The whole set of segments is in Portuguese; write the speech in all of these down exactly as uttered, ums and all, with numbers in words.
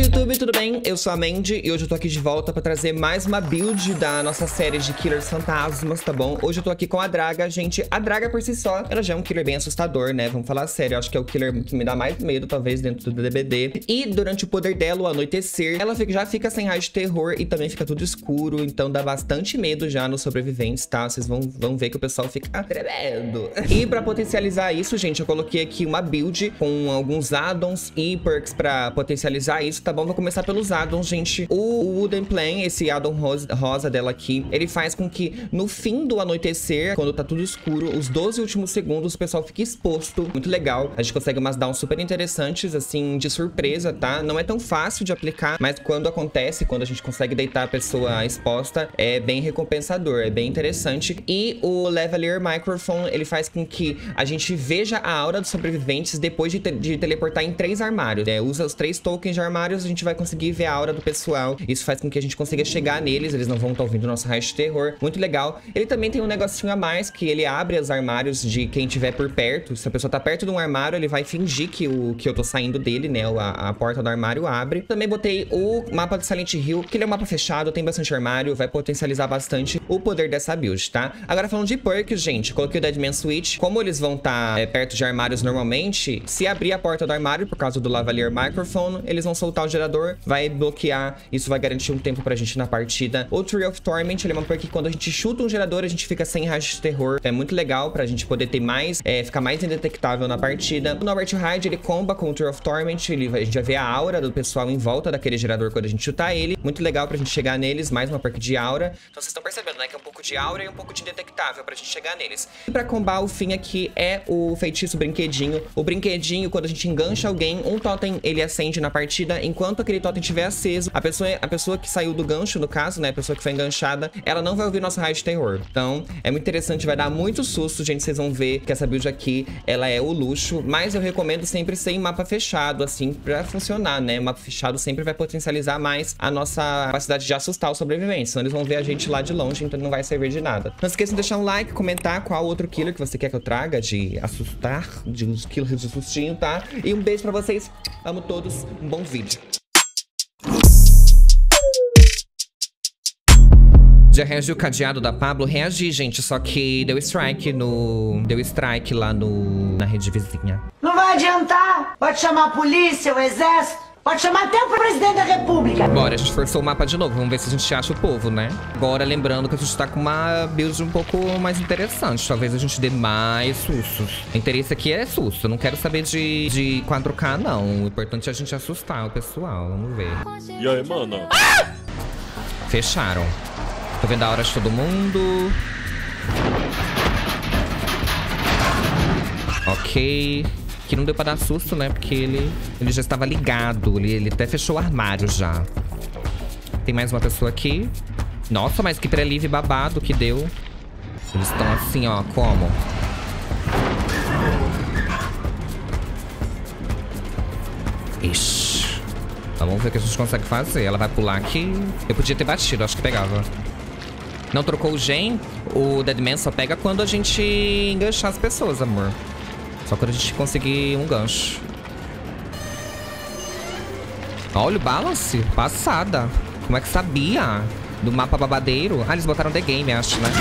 YouTube, tudo bem? Eu sou a Mandy e hoje eu tô aqui de volta pra trazer mais uma build da nossa série de Killers Fantasmas, tá bom? Hoje eu tô aqui com a Draga, gente. A Draga por si só, ela já é um killer bem assustador, né? Vamos falar sério, eu acho que é o killer que me dá mais medo, talvez, dentro do D B D. E durante o poder dela, o anoitecer, ela fica, já fica sem raio de terror e também fica tudo escuro, então dá bastante medo já nos sobreviventes, tá? Vocês vão, vão ver que o pessoal fica tremendo. E pra potencializar isso, gente, eu coloquei aqui uma build com alguns addons e perks pra potencializar isso, tá bom? Vou começar pelos addons, gente. O Wooden Plan, esse addon rosa, rosa dela aqui, ele faz com que no fim do anoitecer, quando tá tudo escuro, os doze últimos segundos o pessoal fica exposto. Muito legal. A gente consegue umas downs super interessantes, assim, de surpresa, tá? Não é tão fácil de aplicar, mas quando acontece, quando a gente consegue deitar a pessoa exposta, é bem recompensador, é bem interessante. E o Lavalier Microphone, ele faz com que a gente veja a aura dos sobreviventes depois de, te de teleportar em três armários. É, usa os três tokens de armários, a gente vai conseguir ver a aura do pessoal. Isso faz com que a gente consiga chegar neles, eles não vão estar ouvindo o nosso raio de terror. Muito legal. Ele também tem um negocinho a mais, que ele abre os armários de quem estiver por perto. Se a pessoa tá perto de um armário, ele vai fingir que, o, que eu tô saindo dele, né? A, a porta do armário abre. Também botei o mapa de Silent Hill, que ele é um mapa fechado, tem bastante armário, vai potencializar bastante o poder dessa build, tá? Agora falando de perks, gente, coloquei o Deadman Switch. Como eles vão estar tá, é, perto de armários normalmente, se abrir a porta do armário por causa do Lavalier Microphone, eles vão soltar o gerador, vai bloquear, isso vai garantir um tempo pra gente na partida. O Tree of Torment, ele é uma perk que quando a gente chuta um gerador, a gente fica sem raio de terror. É muito legal pra gente poder ter mais, é, ficar mais indetectável na partida. O Nowhere to Hide, ele comba com o Tree of Torment, ele, a gente vai ver a aura do pessoal em volta daquele gerador quando a gente chutar ele. Muito legal pra gente chegar neles, mais uma perk de aura. Então vocês estão percebendo, né, que é um pouco de aura e um pouco de indetectável pra gente chegar neles. E pra combar o fim aqui é o feitiço brinquedinho. O brinquedinho, quando a gente engancha alguém, um totem ele acende na partida, enquanto aquele totem estiver aceso, a pessoa, a pessoa que saiu do gancho, no caso, né, a pessoa que foi enganchada, ela não vai ouvir nosso raio de terror. Então, é muito interessante, vai dar muito susto, gente, vocês vão ver que essa build aqui, ela é o luxo, mas eu recomendo sempre ser em mapa fechado, assim, pra funcionar, né, mapa fechado sempre vai potencializar mais a nossa capacidade de assustar os sobreviventes, senão eles vão ver a gente lá de longe, então não vai servir de nada. Não esqueçam de deixar um like, comentar qual outro killer que você quer que eu traga de assustar, de uns killers de sustinho, tá? E um beijo pra vocês, amo todos, um bom vídeo. Já reagiu o cadeado da Pablo? Reagi, gente, só que deu strike no... Deu strike lá no... na rede vizinha. Não vai adiantar! Pode chamar a polícia, o exército, pode chamar até o presidente da república. Bora, a gente forçou o mapa de novo, vamos ver se a gente acha o povo, né? Agora, lembrando que a gente tá com uma build um pouco mais interessante, talvez a gente dê mais sustos. O interesse aqui é susto, eu não quero saber de, de quatro K, não. O importante é a gente assustar o pessoal, vamos ver. E aí, mano? Ah! Fecharam. Tô vendo a hora de todo mundo. Ok. Que não deu pra dar susto, né? Porque ele, ele já estava ligado. Ele, ele até fechou o armário já. Tem mais uma pessoa aqui. Nossa, mas que pré-live babado que deu. Eles estão assim, ó. Como? Ixi. Vamos ver o que a gente consegue fazer. Ela vai pular aqui. Eu podia ter batido, acho que pegava. Não trocou o gen. O Deadman só pega quando a gente enganchar as pessoas, amor. Só quando a gente conseguir um gancho. Olha o balance. Passada. Como é que sabia? Do mapa babadeiro. Ah, eles botaram The Game, acho, né?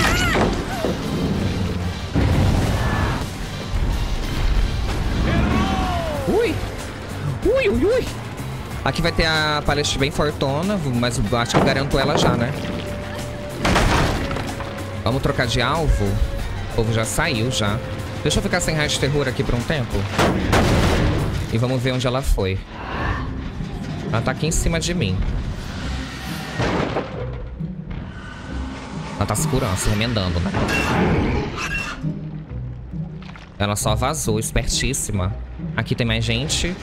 Ui. Ui, ui, ui. Aqui vai ter a palestra bem fortona, mas eu acho que eu garanto ela já, né? Vamos trocar de alvo. O povo já saiu, já. Deixa eu ficar sem raio de terror aqui por um tempo. E vamos ver onde ela foi. Ela tá aqui em cima de mim. Ela tá segurando, se remendando, né? Ela só vazou, espertíssima. Aqui tem mais gente.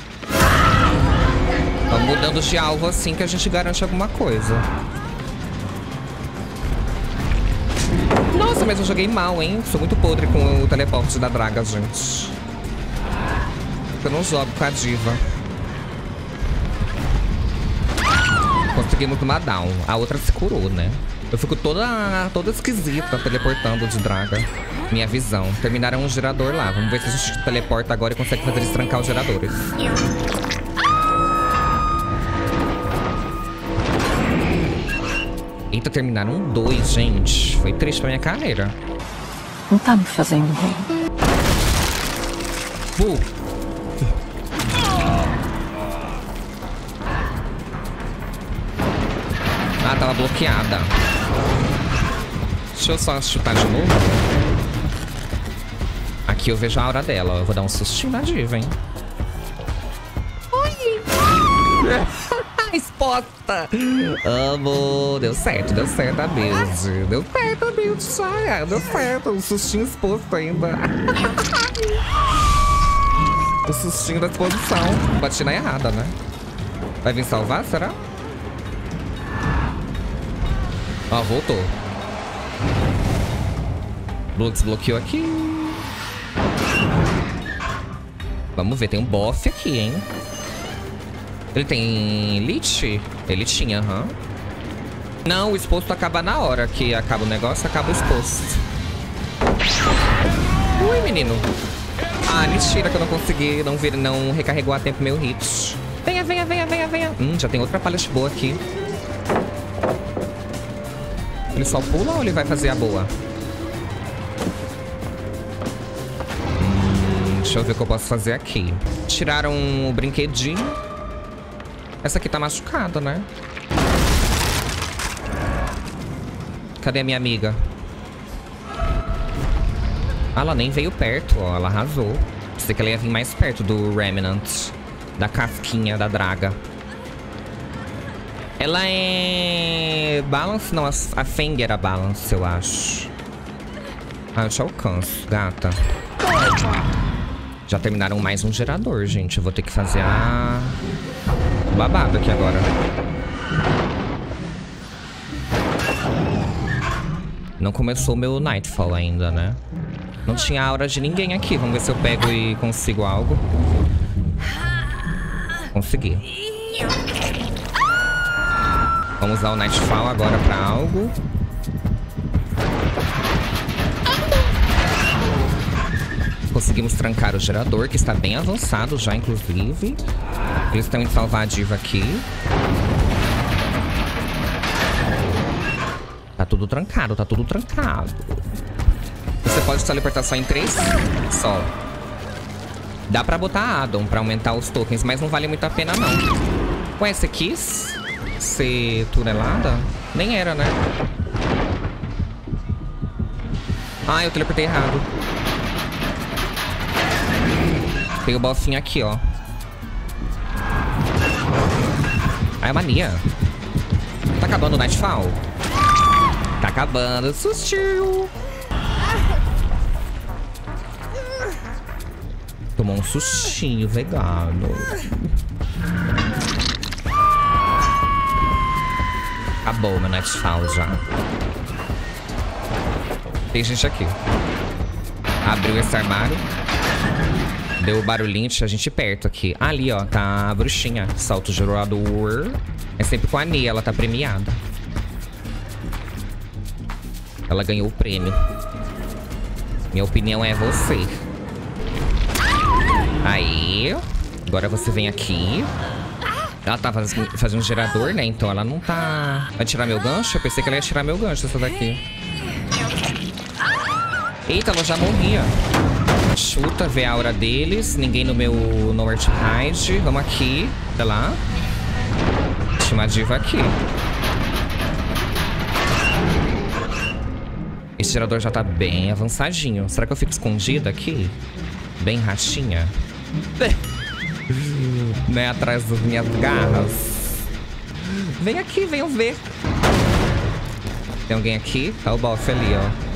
Vamos mudando de alvo assim que a gente garante alguma coisa. Nossa, mas eu joguei mal, hein? Sou muito podre com o teleporte da Draga, gente. Eu não jogo com a diva. Conseguimos uma down. A outra se curou, né? Eu fico toda, toda esquisita teleportando de Draga. Minha visão. Terminaram um gerador lá. Vamos ver se a gente teleporta agora e consegue fazer eles trancar os geradores. Eita, terminaram dois, gente. Foi triste pra minha carreira. Não tá me fazendo bem. Uh. Ah, tava bloqueada. Deixa eu só chutar de novo. Aqui eu vejo a aura dela. Eu vou dar um sustinho na diva, hein? Oi! Exposta! Amo! Deu certo, deu certo a build. Deu certo a build já. Deu certo. Um sustinho exposto ainda. O sustinho da exposição. Bati na errada, né? Vai vir salvar, será? Ó, voltou. Blue desbloqueou aqui. Vamos ver, tem um bofe aqui, hein? Ele tem elite? Ele tinha, aham. Uhum. Não, o exposto acaba na hora que acaba o negócio, acaba o exposto. Ui, menino. Ah, mentira que eu não consegui, não, vir, não recarregou a tempo meu hit. Venha, venha, venha, venha, venha. Hum, já tem outra palha boa aqui. Ele só pula ou ele vai fazer a boa? Hum, deixa eu ver o que eu posso fazer aqui. Tiraram o brinquedinho. Essa aqui tá machucada, né? Cadê a minha amiga? Ah, ela nem veio perto, ó. Ela arrasou. Pensei que ela ia vir mais perto do Remnant. Da casquinha da draga. Ela é... Balance? Não, a, a Feng era Balance, eu acho. Ah, eu te alcanço, gata. Já terminaram mais um gerador, gente. Eu vou ter que fazer a... babado aqui agora. Não começou o meu Nightfall ainda, né? Não tinha aura de ninguém aqui. Vamos ver se eu pego e consigo algo. Consegui. Vamos usar o Nightfall agora pra algo. Conseguimos trancar o gerador, que está bem avançado já, inclusive. Eles estão indo salvar a diva aqui. Tá tudo trancado, tá tudo trancado. Você pode teleportar só em três? Só. Dá pra botar addon pra aumentar os tokens, mas não vale muito a pena, não. Ué, você quis ser tunelada? Nem era, né? Ah, eu teleportei errado. Tem o bossinho aqui, ó. Ah, é mania. Tá acabando o Nightfall? Tá acabando. Sustinho. Tomou um sustinho vegano. Acabou meu Nightfall já. Tem gente aqui. Abriu esse armário. Deu o barulhinho de a gente perto aqui. Ali, ó, tá a bruxinha. Salto gerador. É sempre com a Nia, ela tá premiada. Ela ganhou o prêmio. Minha opinião é você. Aí. Agora você vem aqui. Ela tá fazendo, fazendo um gerador, né? Então ela não tá... Vai tirar meu gancho? Eu pensei que ela ia tirar meu gancho, essa daqui. Eita, ela já morria. Chuta, vê a aura deles. Ninguém no meu Nowhere to Hide. Vamos aqui. Olha lá. Tinha uma diva aqui. Esse gerador já tá bem avançadinho. Será que eu fico escondida aqui? Bem ratinha? Né? Atrás das minhas garras. Vem aqui, venham ver. Tem alguém aqui? Tá o boss ali, ó.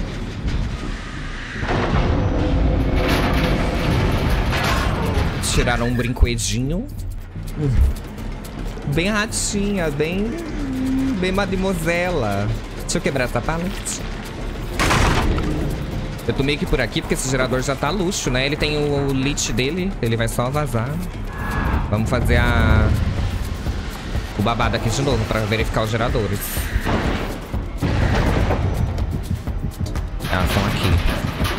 Tiraram um brinquedinho. Bem ratinha, bem... Bem mademoiselle. Deixa eu quebrar essa pallet. Eu tô meio que por aqui porque esse gerador já tá luxo, né? Ele tem o, o lit dele, ele vai só vazar. Vamos fazer a... o babado aqui de novo pra verificar os geradores. Elas estão aqui.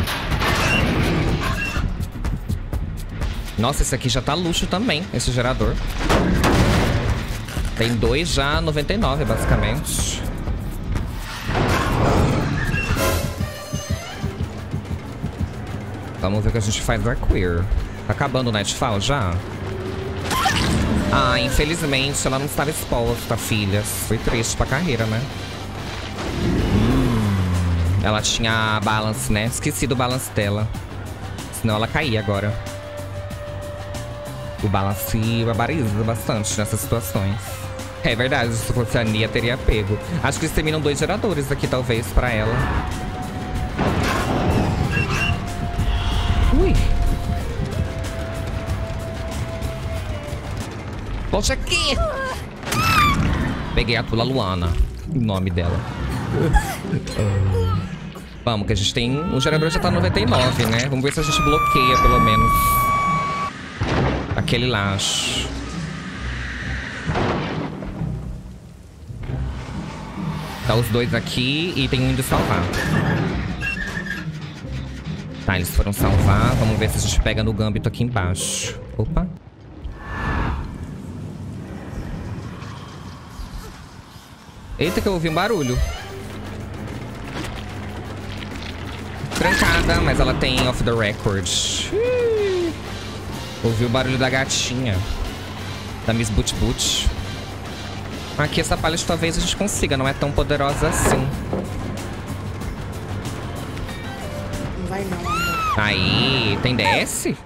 Nossa, esse aqui já tá luxo também, esse gerador. Tem dois já, noventa e nove, basicamente. Vamos ver o que a gente faz da Queer. Tá acabando o Nightfall já? Ah, infelizmente ela não estava exposta, filhas. Foi triste pra carreira, né? Hum, ela tinha balance, né? Esqueci do balance dela. Senão ela caía agora. O balance barbariza bastante nessas situações. É verdade, se fosse a Nia, teria pego. Acho que eles terminam dois geradores aqui, talvez, pra ela. Ui. Volte aqui! Peguei a Tula Luana. O nome dela. Vamos, que a gente tem... O gerador já tá noventa e nove, né? Vamos ver se a gente bloqueia, pelo menos. Aquele laço. Tá os dois aqui e tem um indo salvar. Tá, eles foram salvar. Vamos ver se a gente pega no Gambito aqui embaixo. Opa. Eita, que eu ouvi um barulho. Trancada, mas ela tem off the record. Ouvi o barulho da gatinha. Da Miss Boot Boot. Aqui essa pallet talvez a gente consiga, não é tão poderosa assim. Não vai não, amor. Aí, tem D S?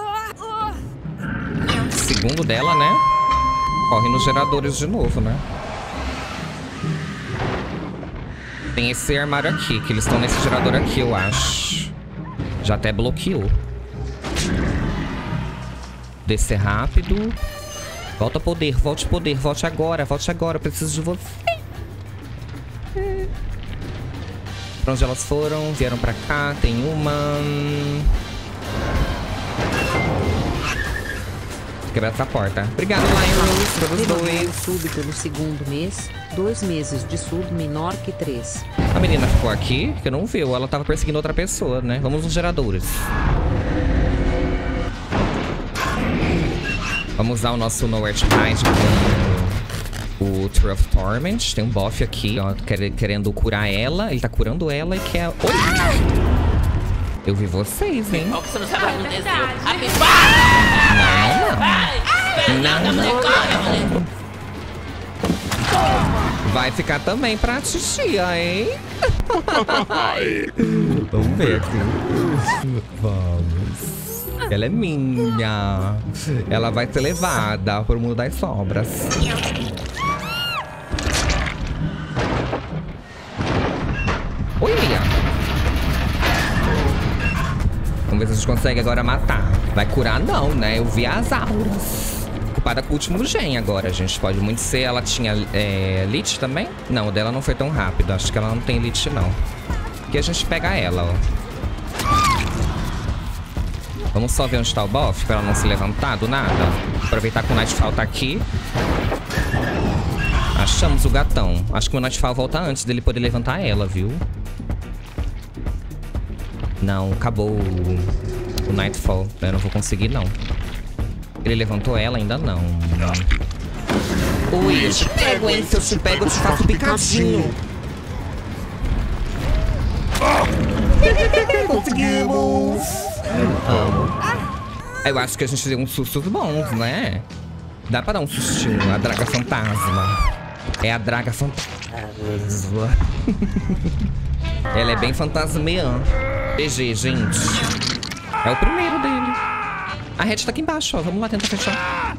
Segundo dela, né? Corre nos geradores de novo, né? Tem esse armário aqui, que eles estão nesse gerador aqui, eu acho. Já até bloqueou. Descer rápido. Volta poder, volte poder, volte agora, volte agora, eu preciso de você. Pra onde elas foram? Vieram pra cá, tem uma... Quebrar essa porta. Obrigado, Lion Rose, pelos dois. Sub pelo segundo mês, dois meses de sub menor que três. A menina ficou aqui, que não viu, ela tava perseguindo outra pessoa, né? Vamos nos geradores. Vamos usar o nosso Nowhere to Hide com o Tree of Torment. Tem um buff aqui, ó, querendo curar ela. Ele tá curando ela e quer... Oi! Eu vi vocês, hein? Qual que você não sabe o que aconteceu? Não, não. Não, não. Vai ficar também pra titia, hein? Vamos ver aqui. Vamos. Ela é minha. Ela vai ser levada pro mundo das sobras. Oi, Mia. Vamos ver se a gente consegue agora matar. Vai curar não, né? Eu vi as auras. Ocupada com o último gen agora, gente. Pode muito ser. Ela tinha é, Lich também? Não, o dela não foi tão rápido. Acho que ela não tem Lich, não. Aqui a gente pega ela, ó. Vamos só ver onde tá o buff, pra ela não se levantar do nada. Aproveitar que o Nightfall tá aqui. Achamos o gatão. Acho que o Nightfall volta antes dele poder levantar ela, viu? Não, acabou o, o Nightfall. Eu não vou conseguir, não. Ele levantou ela? Ainda não. Ui, eu te pego, hein? Se eu te pego, eu te faço picadinho. Conseguimos! Amo. Eu acho que a gente deu uns sustos bons, né? Dá pra dar um sustinho. A Draga Fantasma. É a Draga Fantasma. Ela é bem fantasmeã. G G, gente. É o primeiro dele. A Red tá aqui embaixo, ó. Vamos lá tentar fechar.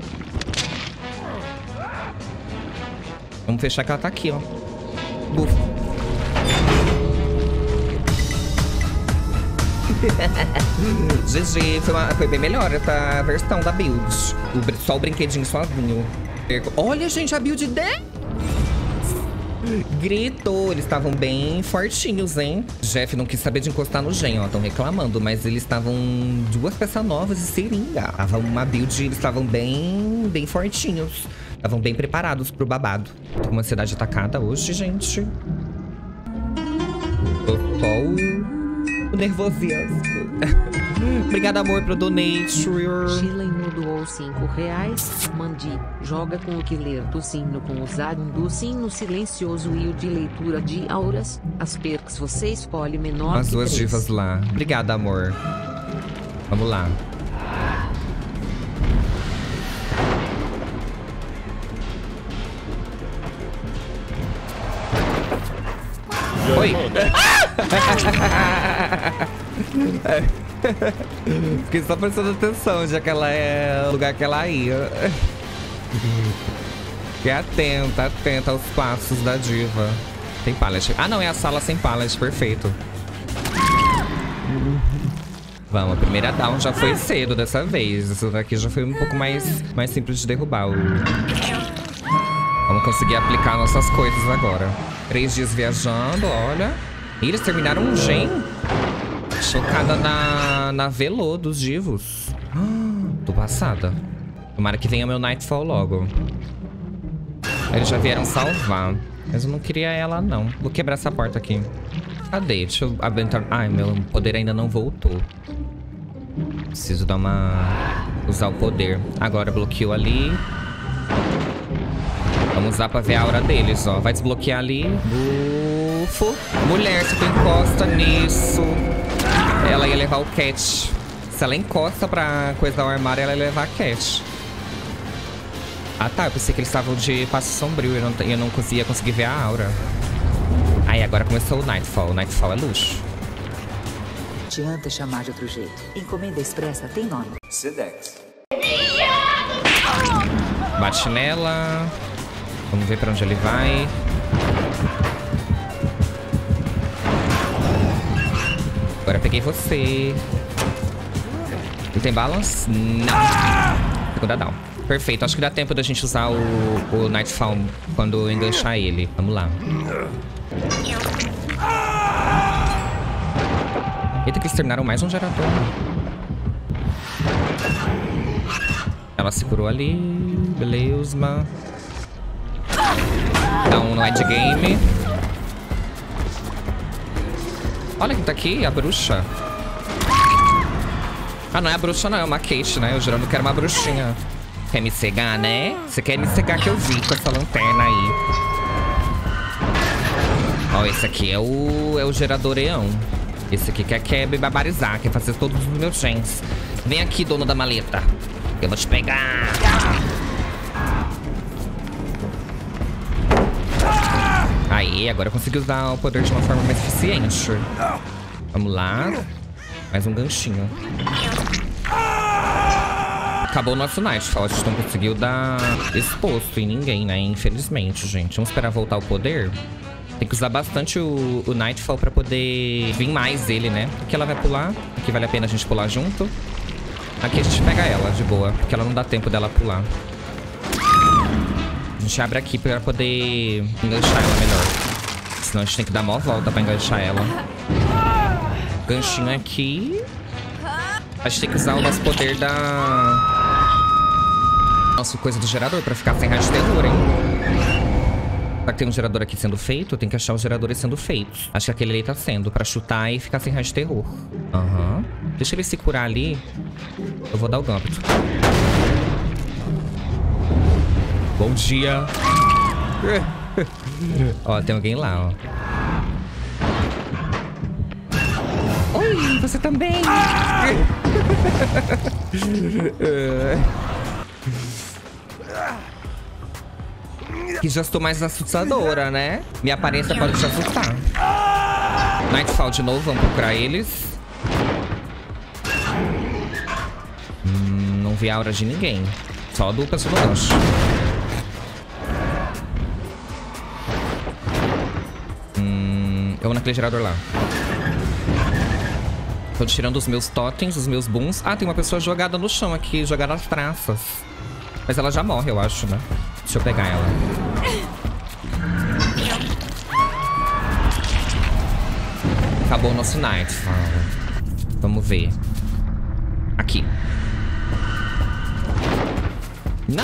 Vamos fechar que ela tá aqui, ó. Buf. G G, foi, uma, foi bem melhor essa versão da build. O, só o brinquedinho sozinho. Olha, gente, a build dez! Gritou, eles estavam bem fortinhos, hein? Jeff não quis saber de encostar no gen, ó. Estão reclamando, mas eles estavam duas peças novas e seringa. Tava uma build, eles estavam bem, bem fortinhos. Estavam bem preparados pro babado. Tô com uma cidade atacada hoje, gente. Tô só o, o nervosismo. Obrigada, amor, pro donate. Chilenho doou cinco reais. Mandi, joga com o killer do sino com usar um do sino silencioso e o de leitura de auras. As perks você escolhe menor As que duas três. divas lá. Obrigada, amor. Vamos lá. Oi! Fiquei só prestando atenção, já que ela é o lugar que ela ia. Fiquei atenta, atenta aos passos da diva. Tem pallet. Ah, não, é a sala sem pallet, perfeito. Vamos, a primeira down já foi cedo dessa vez. Essa daqui já foi um pouco mais, mais simples de derrubar. O... Vamos conseguir aplicar nossas coisas agora. Três dias viajando, olha. E eles terminaram um gen. Chocada na, na velô dos divos. Ah, tô passada. Tomara que venha meu Nightfall logo. Eles já vieram salvar. Mas eu não queria ela, não. Vou quebrar essa porta aqui. Cadê? Deixa eu aventar... Ai, meu poder ainda não voltou. Preciso dar uma... Usar o poder. Agora bloqueou ali. Vamos usar pra ver a aura deles, ó. Vai desbloquear ali. Bufo. Mulher, se tu encosta nisso... Ela ia levar o Cat. Se ela encosta pra coisa o armário, ela ia levar a Cat. Ah, tá. Eu pensei que eles estavam de passo sombrio. Eu não, eu não conseguia conseguir ver a aura. Aí, agora começou o Nightfall. O Nightfall é luxo. Não adianta chamar de outro jeito. Encomenda expressa tem nome. Sedex. Bate nela. Vamos ver pra onde ele vai. Agora eu peguei você. Ele tem balance? Não. Segunda down. Perfeito. Acho que dá tempo da gente usar o, o Nightfall quando enganchar ele. Vamos lá. Eita, que eles terminaram mais um gerador. Ela se curou ali. Beleza. Dá um no endgame. Olha quem tá aqui, a bruxa. Ah, não é a bruxa não, é uma Kate, né? Eu jurando que era uma bruxinha. Quer me cegar, né? Você quer me cegar que eu vi com essa lanterna aí. Ó, esse aqui é o, é o gerador eão. Esse aqui quer, quer me barbarizar, quer fazer todos os meus gens. Vem aqui, dono da maleta. Eu vou te pegar. Aí, agora eu consegui usar o poder de uma forma mais eficiente. Vamos lá. Mais um ganchinho. Acabou o nosso Nightfall. A gente não conseguiu dar exposto em ninguém, né? Infelizmente, gente. Vamos esperar voltar o poder. Tem que usar bastante o, o Nightfall pra poder vir mais ele, né? Aqui ela vai pular. Aqui vale a pena a gente pular junto. Aqui a gente pega ela de boa, porque ela não dá tempo dela pular. A gente abre aqui pra poder enganchar ela melhor. Senão a gente tem que dar mó volta pra enganchar ela. Ganchinho aqui. A gente tem que usar o nosso poder da... Nossa coisa do gerador pra ficar sem raio de terror, hein? Será que tem um gerador aqui sendo feito? Tem que achar os geradores sendo feitos. Acho que aquele ali tá sendo, pra chutar e ficar sem raio de terror. Aham. Uhum. Deixa ele se curar ali. Eu vou dar o gambit. Bom dia. Ó, tem alguém lá, ó. Oi, você também. Que já estou mais assustadora, né? Minha aparência pode te assustar. Nightfall de novo, vamos procurar eles. Hum, não vi a aura de ninguém. Só do pessoal do lanche. Hum, eu vou naquele gerador lá. Tô tirando os meus totens, os meus booms. Ah, tem uma pessoa jogada no chão aqui, jogada nas traças. Mas ela já morre, eu acho, né? Deixa eu pegar ela. Acabou o nosso Nightfall. Vamos ver. Aqui. Não!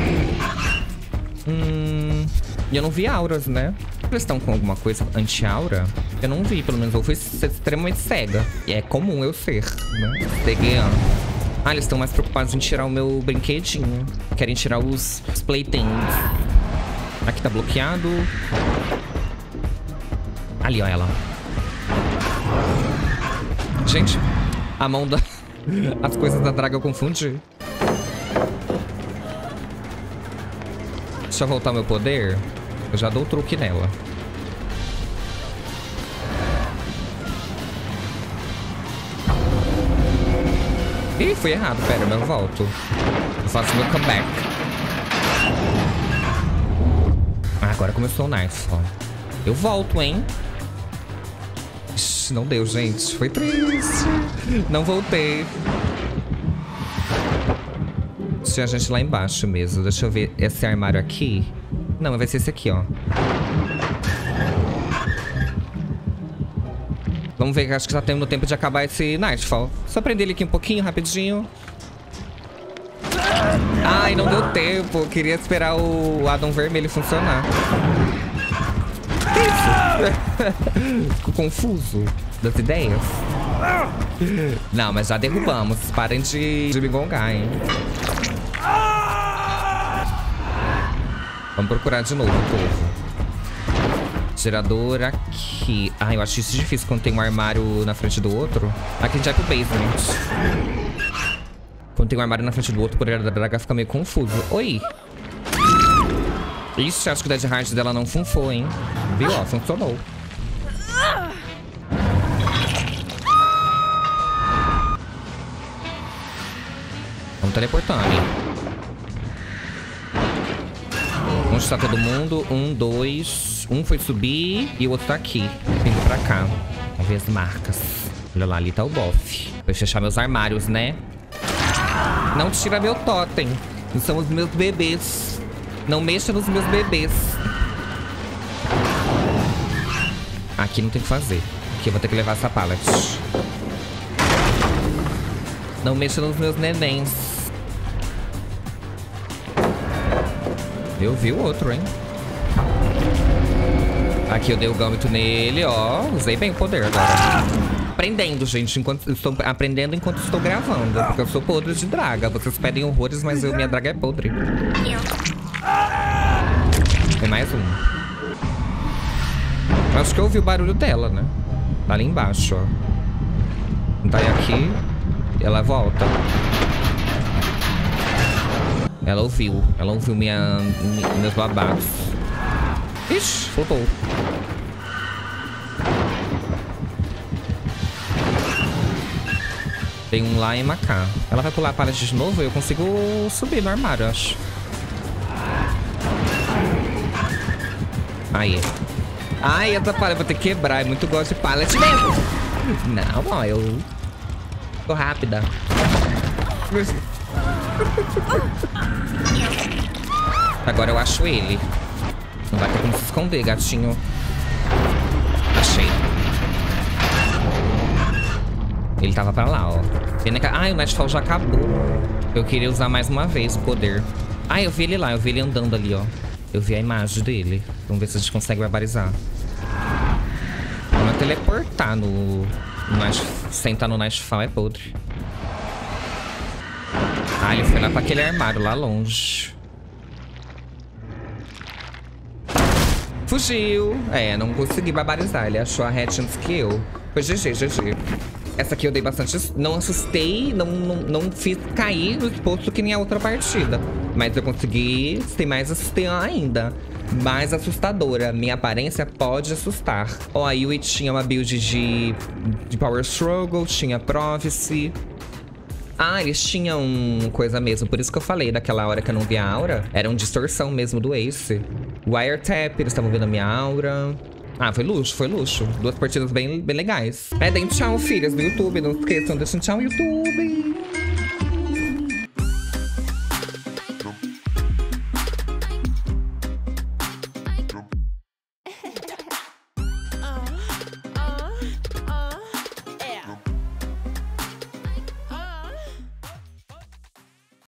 Hum... Eu não vi auras, né? Eles estão com alguma coisa anti-aura? Eu não vi, pelo menos. Eu fui extremamente cega. E é comum eu ser, né? Cegueando. Ah, eles estão mais preocupados em tirar o meu brinquedinho. Querem tirar os, os playthings. Aqui tá bloqueado. Ali, ó, ela. Gente, a mão da... As coisas da draga eu confundi. Deixa eu voltar meu poder. Eu já dou o truque nela. Ih, fui errado. Pera, eu volto. Eu faço meu comeback. Ah, agora começou o nice, ó. Eu volto, hein? Ixi, não deu, gente. Foi triste. Não voltei. Tinha gente lá embaixo mesmo. Deixa eu ver esse armário aqui. Não, vai ser esse aqui, ó. Vamos ver, que acho que já temos tempo de acabar esse Nightfall. Só prender ele aqui um pouquinho, rapidinho. Ai, não deu tempo. Eu queria esperar o Adam Vermelho funcionar. Que isso? Fico confuso das ideias. Não, mas já derrubamos. Parem de, de me gongar, hein? Vamos procurar de novo, povo. Gerador aqui. Ai, eu acho isso difícil quando tem um armário na frente do outro. Aqui a gente vai pro basement. Quando tem um armário na frente do outro, o poder da draga fica meio confuso. Oi! Ixi, acho que o Dead Hard dela não funfou, hein? Viu? Ó, funcionou. Vamos teleportando. Onde está todo mundo? Um, dois... Um foi subir e o outro tá aqui. Vindo pra cá. Vamos ver as marcas. Olha lá, ali tá o bofe. Vou fechar meus armários, né? Não tira meu totem. São os meus bebês. Não mexa nos meus bebês. Aqui não tem o que fazer. Aqui eu vou ter que levar essa pallet. Não mexa nos meus nenéns. Eu vi o outro, hein? Aqui eu dei o gâmbito nele, ó. Usei bem o poder agora. Aprendendo, gente. Enquanto, estou aprendendo enquanto estou gravando. Porque eu sou podre de draga. Vocês pedem horrores, mas eu, minha draga é podre. Tem mais um. Acho que eu ouvi o barulho dela, né? Tá ali embaixo, ó. Não tá aí aqui. Ela volta. Ela ouviu. Ela ouviu minha, minha, meus babados. Ixi, flopou. Tem um lá em Macá. Ela vai pular a pallet de novo e eu consigo subir no armário, acho. Aí. Ai, essa pallet eu vou ter que quebrar. É muito gosto de pallet mesmo. Não, ó, eu... tô rápida. Agora eu acho ele. Não vai ter como se esconder, gatinho. Achei. Ele tava pra lá, ó. Ai, o Nightfall já acabou. Eu queria usar mais uma vez o poder. Ai, eu vi ele lá. Eu vi ele andando ali, ó. Eu vi a imagem dele. Vamos ver se a gente consegue barbarizar. Vamos teleportar no... no sentar no Nightfall é podre. Ah, ele foi lá pra aquele armário lá longe. Fugiu. É, não consegui barbarizar. Ele achou a hatch antes que eu. Foi G G, G G. Essa aqui eu dei bastante... Não assustei, não, não, não fiz cair no exposto que nem a outra partida. Mas eu consegui ser mais assustadora ainda. Mais assustadora. Minha aparência pode assustar. Ó, a Yui tinha uma build de, de Power Struggle, tinha Prophecy. Ah, eles tinham coisa mesmo. Por isso que eu falei daquela hora que eu não vi a aura. Era uma distorção mesmo do Ace. Wiretap, eles estavam vendo a minha aura. Ah, foi luxo, foi luxo. Duas partidas bem, bem legais. É, deem tchau, filhas do YouTube. Não esqueçam de deixar tchau, YouTube.